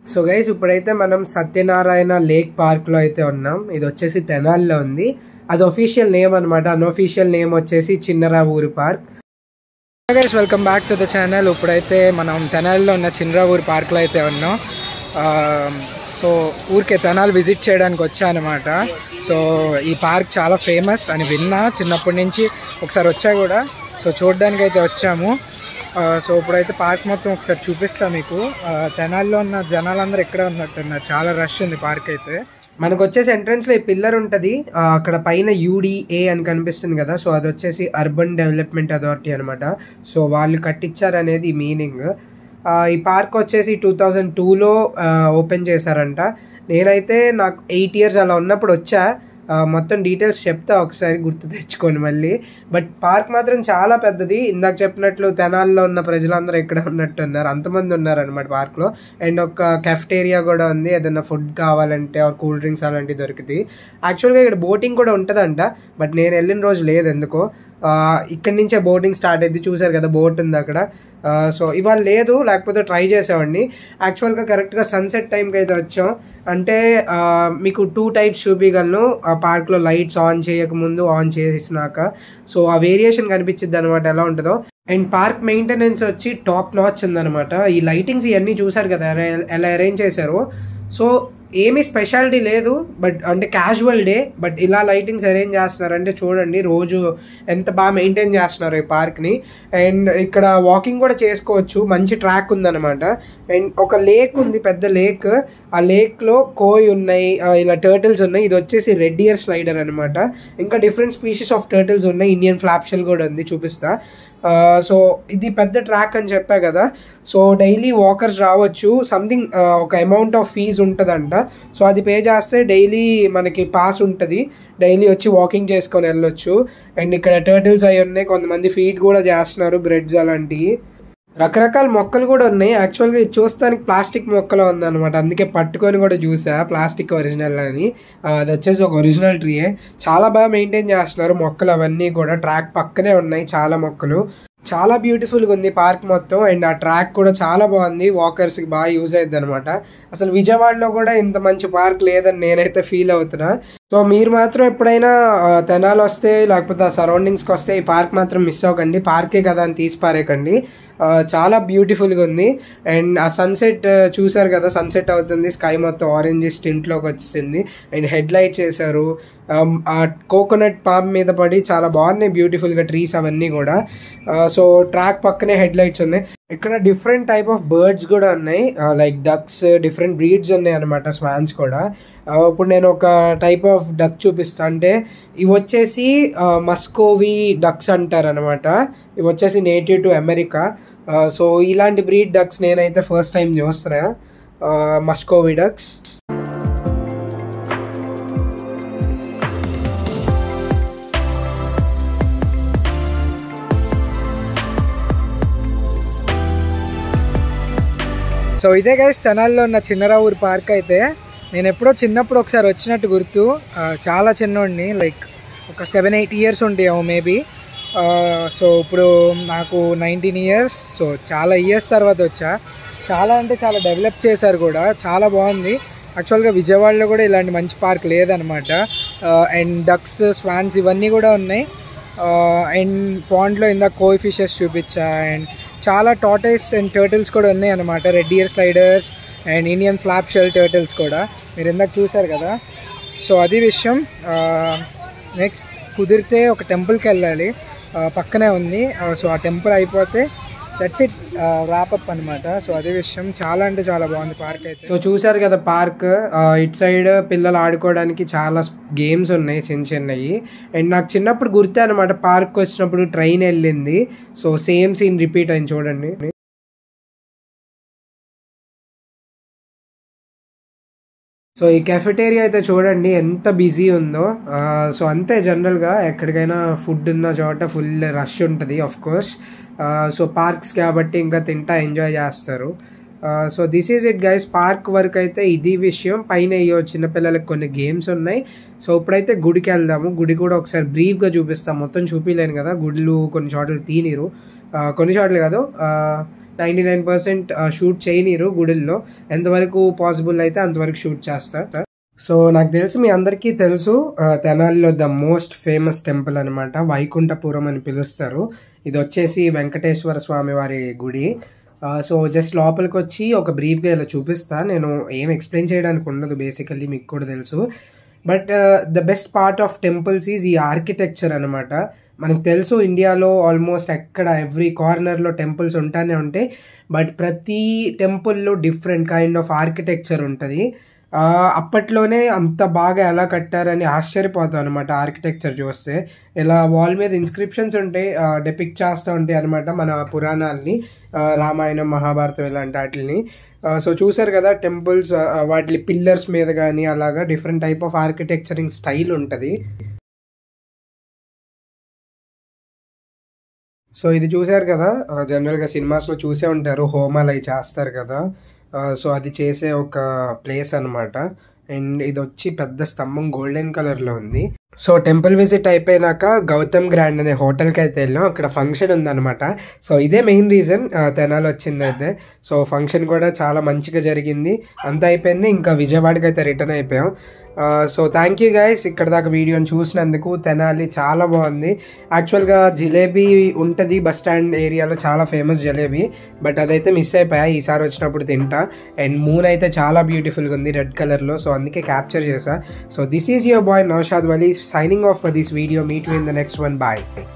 So guys ఇప్పుడైతే మనం Satyanarayana lake park లో అయితే ఉన్నాం. ఇది వచ్చేసి తెనాలిలో ఉంది. అది ఒఫీషియల్ నేమ్ అనమాట. అన్అఫీషియల్ నేమ్ వచ్చేసి Chinnaravuru park. Guys welcome back to the channel. ఇప్పుడైతే మనం తెనాలిలో ఉన్న చిన్నరావూరు పార్క్లో అయితే ఉన్నాం. సో ఊరికే తెనాలి విజిట్ చేయడానికి వచ్చా అనమాట. సో ఈ పార్క్ చాలా ఫేమస్ అని విన్నా, చిన్నప్పటి నుంచి ఒకసారి వచ్చా కూడా. సో చూడడానికి అయితే వచ్చాము. సో ఇప్పుడైతే పార్క్ మొత్తం ఒకసారి చూపిస్తాను మీకు. తెనాలిలో ఉన్న జనాలందరూ ఎక్కడే ఉన్నట్టున్నారు, చాలా రష్ ఉంది పార్క్ అయితే. మనకు వచ్చేసి ఎంట్రన్స్ లో ఈ పిల్లర్ ఉంటుంది, అక్కడ పైన UDA అని కనిపిస్తుంది కదా. సో అది వచ్చేసి అర్బన్ డెవలప్మెంట్ అథారిటీ అనమాట. సో వాళ్ళు కట్టించారు అనేది మీనింగ్. ఈ పార్క్ వచ్చేసి 2002లో ఓపెన్ చేశారంట. నేనైతే నాకు 8 years అలా ఉన్నప్పుడు వచ్చా. మొత్తం డీటెయిల్స్ చెప్తా, ఒకసారి గుర్తు తెచ్చుకోండి మళ్ళీ. బట్ పార్క్ మాత్రం చాలా పెద్దది. ఇందాక చెప్పినట్లు తెనాల్లో ఉన్న ప్రజలందరూ ఇక్కడ ఉన్నట్టు ఉన్నారు, అంతమంది ఉన్నారనమాట పార్క్లో. అండ్ ఒక కెఫ్టేరియా కూడా ఉంది, ఏదైనా ఫుడ్ కావాలంటే ఆర్ కూల్ డ్రింక్స్ అలాంటివి దొరుకుతాయి. యాక్చువల్గా ఇక్కడ బోటింగ్ కూడా ఉంటుందంట, బట్ నేను వెళ్ళిన రోజు లేదు ఎందుకో. ఇక్కడి నుంచే బోటింగ్ స్టార్ట్ అయింది, చూసారు కదా బోట్ ఉంది అక్కడ. సో ఇవాళ లేదు, లేకపోతే ట్రై చేసేవాడిని. యాక్చువల్గా కరెక్ట్గా సన్సెట్ టైంకి అయితే వచ్చాం. అంటే మీకు 2 types చూపించగలను ఆ పార్క్లో, లైట్స్ ఆన్ చేయకముందు, ఆన్ చేసినాక. సో ఆ వేరియేషన్ కనిపించింది అనమాట ఎలా ఉంటుందో. అండ్ పార్క్ మెయింటెనెన్స్ వచ్చి టాప్ నాచ్ ఉందనమాట. ఈ లైటింగ్స్ ఇవన్నీ చూసారు కదా ఎలా అరేంజ్ చేశారు. సో ఏమీ స్పెషాలిటీ లేదు, బట్ అంటే క్యాజువల్ డే, బట్ ఇలా లైటింగ్స్ అరేంజ్ చేస్తున్నారంటే చూడండి రోజు ఎంత బాగా మెయింటైన్ చేస్తున్నారు ఈ పార్క్ని. అండ్ ఇక్కడ వాకింగ్ కూడా చేసుకోవచ్చు, మంచి ట్రాక్ ఉందన్నమాట. అండ్ ఒక లేక్ ఉంది, పెద్ద లేక్. ఆ లేక్లో కోయ్ ఉన్నాయి, ఇలా టర్టిల్స్ ఉన్నాయి. ఇది వచ్చేసి రెడ్ ఇయర్ స్లైడర్ అనమాట. ఇంకా డిఫరెంట్ స్పీషీస్ ఆఫ్ టర్టిల్స్ ఉన్నాయి. ఇండియన్ ఫ్లాప్షెల్ కూడా ఉంది, చూపిస్తా. సో ఇది పెద్ద ట్రాక్ అని చెప్పా కదా. సో డైలీ వాకర్స్ రావచ్చు. సంథింగ్ ఒక అమౌంట్ ఆఫ్ ఫీజు ఉంటుందంట. సో అది పే చేస్తే డైలీ మనకి పాస్ ఉంటుంది, డైలీ వచ్చి వాకింగ్ చేసుకొని వెళ్ళొచ్చు. అండ్ ఇక్కడ టర్టిల్స్ అవి ఉన్నాయి, కొంతమంది ఫీడ్ కూడా చేస్తున్నారు, బ్రెడ్స్ అలాంటివి. రకరకాల మొక్కలు కూడా ఉన్నాయి. యాక్చువల్గా ఇది చూస్తానికి ప్లాస్టిక్ మొక్కలు ఉందన్నమాట, అందుకే పట్టుకొని కూడా చూసా ప్లాస్టిక్ ఒరిజినల్ అని. అది వచ్చేసి ఒక ఒరిజినల్ ట్రీయే. చాలా బాగా మెయింటైన్ చేస్తున్నారు మొక్కలు అవన్నీ కూడా. ట్రాక్ పక్కనే ఉన్నాయి చాలా మొక్కలు. చాలా బ్యూటిఫుల్గా ఉంది పార్క్ మొత్తం. అండ్ ఆ ట్రాక్ కూడా చాలా బాగుంది, వాకర్స్కి బాగా యూజ్ అవుతుంది అనమాట. అసలు విజయవాడలో కూడా ఇంత మంచి పార్క్ లేదని నేనైతే ఫీల్ అవుతున్నా. సో మీరు మాత్రం ఎప్పుడైనా తెనాలి వస్తే, లేకపోతే ఆ సరౌండింగ్స్కి వస్తే ఈ పార్క్ మాత్రం మిస్ అవ్వకండి. పార్కే కదా అని తీసి పారేయకండి, చాలా బ్యూటిఫుల్గా ఉంది. అండ్ ఆ సన్సెట్ చూసారు కదా, సన్సెట్ అవుతుంది, స్కై మొత్తం ఆరెంజ్ టింట్లోకి వచ్చేసింది. అండ్ హెడ్ లైట్స్ వేసారు, ఆ కోకోనట్ పామ్ మీద పడి చాలా బాగున్నాయి బ్యూటిఫుల్గా ట్రీస్ అవన్నీ కూడా. సో ట్రాక్ పక్కనే హెడ్ లైట్స్ ఉన్నాయి. ఇక్కడ డిఫరెంట్ టైప్ ఆఫ్ బర్డ్స్ కూడా ఉన్నాయి, లైక్ డక్స్, డిఫరెంట్ బ్రీడ్స్ ఉన్నాయి అనమాట, స్వాన్స్ కూడా. ఇప్పుడు నేను ఒక టైప్ ఆఫ్ డక్ చూపిస్తాను. అంటే ఇవి వచ్చేసి మస్కోవి డక్స్ అంటారు అనమాట. ఇవి వచ్చేసి నేటివ్ టు అమెరికా. సో ఇలాంటి బ్రీడ్ డక్స్ నేనైతే ఫస్ట్ టైం చూస్తున్నా, మస్కోవి డక్స్. సో ఇదే గైస్ తెనాలిలో ఉన్న చిన్నరావూరు పార్క్ అయితే. నేను ఎప్పుడో చిన్నప్పుడు ఒకసారి వచ్చినట్టు గుర్తు, చాలా చిన్నోడిని, లైక్ ఒక 7-8 years ఉంటాయేమో మేబీ. సో ఇప్పుడు నాకు 19 years. సో చాలా ఇయర్స్ తర్వాత వచ్చా. చాలా అంటే చాలా డెవలప్ చేశారు కూడా, చాలా బాగుంది. యాక్చువల్గా విజయవాడలో కూడా ఇలాంటి మంచి పార్క్ లేదనమాట. అండ్ డక్స్, స్వాన్స్ ఇవన్నీ కూడా ఉన్నాయి. అండ్ పాండ్లో ఇందాక కోయ్ ఫిషెస్ చూపించా. అండ్ చాలా టార్టైస్ అండ్ టర్టిల్స్ కూడా ఉన్నాయి అనమాట, red ear sliders and Indian flap shell turtles కూడా మీరు ఇందాక చూసారు కదా. సో అది విషయం. నెక్స్ట్ కుదిరితే ఒక టెంపుల్కి వెళ్ళాలి, పక్కనే ఉంది. సో ఆ టెంపుల్ అయిపోతే దట్స్ ఇట్, ర్యాపప్ అనమాట. సో అదే విషయం. చాలా అంటే చాలా బాగుంది పార్క్ అయితే. సో చూసారు కదా పార్క్, ఇటు సైడ్ పిల్లలు ఆడుకోవడానికి చాలా గేమ్స్ ఉన్నాయి చిన్న చిన్నవి. అండ్ నాకు చిన్నప్పుడు గుర్తే అనమాట, పార్క్ వచ్చినప్పుడు ట్రైన్ వెళ్ళింది. సో సేమ్ సీన్ రిపీట్ అయింది చూడండి. సో ఈ కెఫెటేరియా అయితే చూడండి ఎంత బిజీ ఉందో. సో అంతే, జనరల్గా ఎక్కడికైనా ఫుడ్ ఉన్న చోట ఫుల్ రష్ ఉంటుంది ఆఫ్ కోర్స్. సో పార్క్స్ కాబట్టి ఇంకా తింటా ఎంజాయ్ చేస్తారు. So this is it guys. Park వరకు అయితే ఇది విషయం. పైన అయ్యో చిన్నపిల్లలకి కొన్ని గేమ్స్ ఉన్నాయి. సో ఇప్పుడైతే గుడికి వెళ్దాము. గుడి కూడా ఒకసారి బ్రీఫ్గా చూపిస్తాం, మొత్తం చూపించలేను కదా, గుడిలు కొన్ని చోట్ల తీనిరు. కొన్ని చోట్ల కాదు 99% షూట్ చేయనీరు గుడిల్లో. ఎంతవరకు పాసిబుల్ అయితే అంతవరకు షూట్ చేస్తా. సో నాకు తెలిసి మీ అందరికీ తెలుసు, తెనాలిలో ద మోస్ట్ ఫేమస్ టెంపుల్ అనమాట, వైకుంఠపురం అని పిలుస్తారు. ఇది వచ్చేసి వెంకటేశ్వర స్వామి వారి గుడి. సో జస్ట్ లోపలికి వచ్చి ఒక బ్రీఫ్గా ఇలా చూపిస్తా. నేను ఏం ఎక్స్ప్లెయిన్ చేయడానికి ఉండదు, బేసికల్లీ మీకు కూడా తెలుసు. But the best part of temples is ఈ ఆర్కిటెక్చర్ అనమాట. మనకు తెలుసు ఇండియాలో ఆల్మోస్ట్ ఎక్కడ ఎవ్రీ కార్నర్లో టెంపుల్స్ ఉంటానే ఉంటాయి. బట్ ప్రతి టెంపుల్లో డిఫరెంట్ కైండ్ ఆఫ్ ఆర్కిటెక్చర్ ఉంటుంది. అప్పట్లోనే అంత బాగా ఎలా కట్టారని ఆశ్చర్యపోతాం అనమాట ఆర్కిటెక్చర్ చూస్తే. ఇలా వాల్ మీద ఇన్స్క్రిప్షన్స్ ఉంటాయి, డెపిక్ట్ చేస్తూ ఉంటాయి అనమాట మన పురాణాలని, రామాయణం మహాభారతం ఇలాంటి వాటిని. సో చూసారు కదా టెంపుల్స్, వాటి పిల్లర్స్ మీద కానీ అలాగా different type of architecturing style ఉంటుంది. సో ఇది చూసారు కదా, జనరల్గా సినిమాస్లో చూసే ఉంటారు, హోమాలు అవి చేస్తారు కదా. సో అది చేసే ఒక ప్లేస్ అనమాట. అండ్ ఇది వచ్చి పెద్ద స్తంభం గోల్డెన్ కలర్లో ఉంది. సో టెంపుల్ విజిట్ అయిపోయినాక గౌతమ్ గ్రాండ్ అనే హోటల్కి అయితే వెళ్ళాం. అక్కడ ఫంక్షన్ ఉందన్నమాట. సో ఇదే మెయిన్ రీజన్ తెనాలి వచ్చిందైతే. సో ఫంక్షన్ కూడా చాలా మంచిగా జరిగింది, అంతా అయిపోయింది. ఇంకా విజయవాడకి అయితే రిటర్న్ అయిపోయాం. సో థ్యాంక్ యూ గైస్ ఇక్కడ దాకా వీడియోని చూసినందుకు. తెనాలి చాలా బాగుంది. యాక్చువల్గా జిలేబీ ఉంటుంది బస్ స్టాండ్ ఏరియాలో, చాలా ఫేమస్ జిలేబీ. బట్ అదైతే మిస్ అయిపోయా, ఈసారి వచ్చినప్పుడు తింటా. అండ్ మూన్ అయితే చాలా బ్యూటిఫుల్గా ఉంది రెడ్ కలర్లో, సో అందుకే క్యాప్చర్ చేశా. So this is your boy Naushad Vali signing off for this video. Meet you in the next one. Bye.